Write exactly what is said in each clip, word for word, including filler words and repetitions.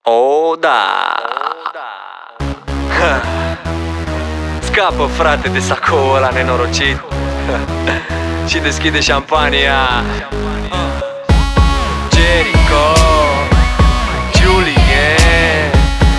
Oh, da. Scapă, frate, de sacoul ăla nenorocit și deschide șampania. Jericho, Juliet,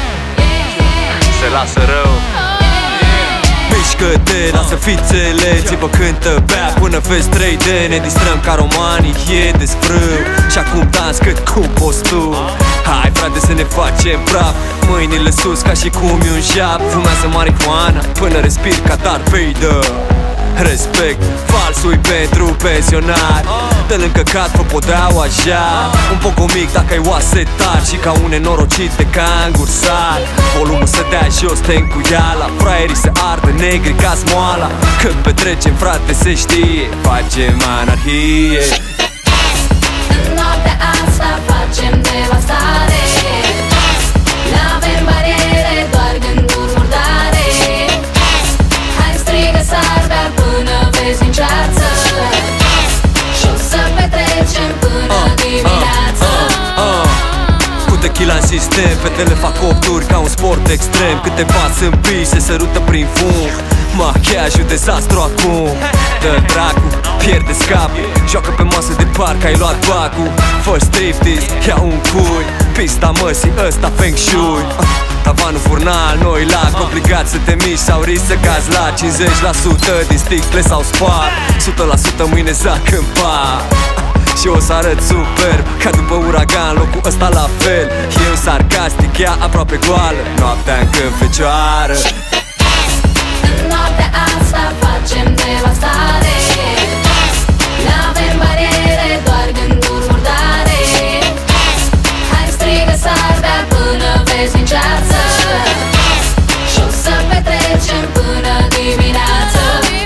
se lasă rău. Mișcă-te, lasă fițele, ți-vă cântă, bea până vezi trei D. Ne distrăm ca romanii, e desfrâu și acum dans cât cum poți tu. Hai frate să ne facem praf, mâinile sus ca și cum e un jab. Fumează marihuana până respiri ca Darth Vader. Respect, falsul pentru pensionar. Dă-l în căcat, fă podeaua așa. Un poc mic dacă ai oase tari și ca un nenorocit de cangur sar. Volumul să dea jos, te încuiala. Fraierii se ardă, negri ca smoala. Când petrecem, frate, se știe, facem anarhie. În noaptea asta facem devastare. N-avem bariere, doar gânduri murdare. Hai strigă sarbea până vezi în ceață și o să petrecem până dimineață. Cu tequila în sistem, fetele fac opturi ca un sport extrem. Câteva sunt pii, se sărută prin fum. Machiajul dezastru acum. Dă dracu, pierde scapul. Joacă pe masă de parc, ai luat bacul. Fă striptease, ia un cui. Pista măsii, ăsta feng shui. Tavanul furnal, noi lac. Obligat să te miști sau risc să cazi la cincizeci la sută din sticle sau spar. o sută la sută mâine zac în par. Și o să arăt superb, ca după uragan, locul ăsta la fel. Eu sarcastic, ea aproape goală, noaptea încă în fecioară. În noaptea asta facem devastare. N-avem bariere, doar gânduri murdare. Hai strigă sarbea până vezi în ceață și o să petrecem până dimineață.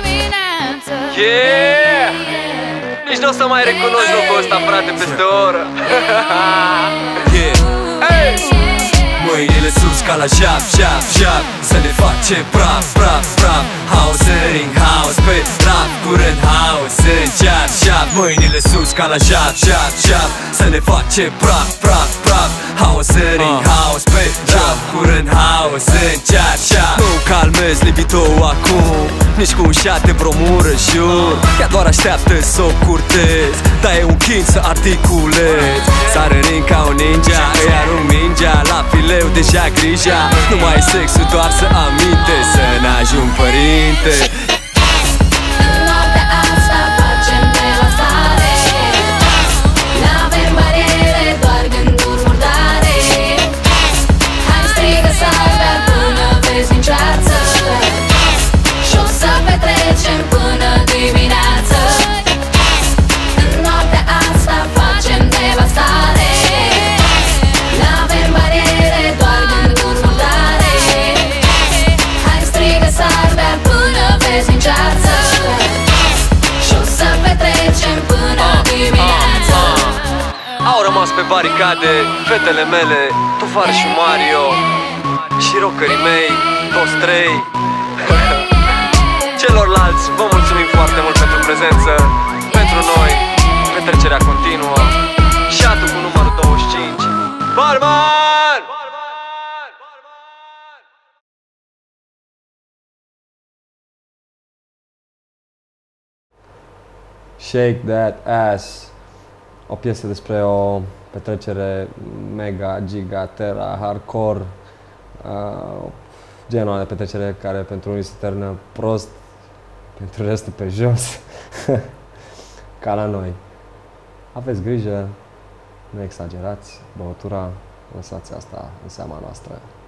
Yeah! Nici nu o să mai recunoști locul ăsta, frate, peste o oră. Yeah. Hey! Mâinile sus ca la jab, jab, jab. Să ne facem praf, praf, praf. House în ring, house pe rap. Curând house în jab, jab. Mâinile sus ca la jab, jab, jab. Să ne facem praf, praf, praf. House în ring, house pe rap. Curând house în jab, jab. Nu calmez libido-ul acum, nici cu un șat de bromură, jur. Ea doar așteaptă să o curtez, dar e un chin să articulez. Sar în ring ca un ninja, îi arunc mingea la fileu, deja grija. Nu mai e sexul, doar să aminte, să n-ajung părinte. În noaptea asta facem devastare. N-avem bariere, doar gânduri murdare. Hai strigă sarbea până vezi în ceață și o să petrecem până dimineață. În noaptea asta facem devastare. N-avem bariere, doar gânduri murdare. Hai strigă sarbea până vezi în ceață și o să petrecem până dimineață. Au rămas pe baricade fetele mele, tovarășul Mario și rockerii mei, toți trei. Celorlalți, vă mulțumim foarte mult pentru prezență. Pentru noi, petrecerea continuă. Șatul cu numărul douăzeci și cinci. Barman! Shake That Ass, o piesă despre o petrecere mega, giga, tera, hardcore, uh, genul de petrecere care pentru unii se termină prost, pentru restul pe jos, ca la noi. Aveți grijă, nu exagerați, băutura, lăsați asta în seama noastră.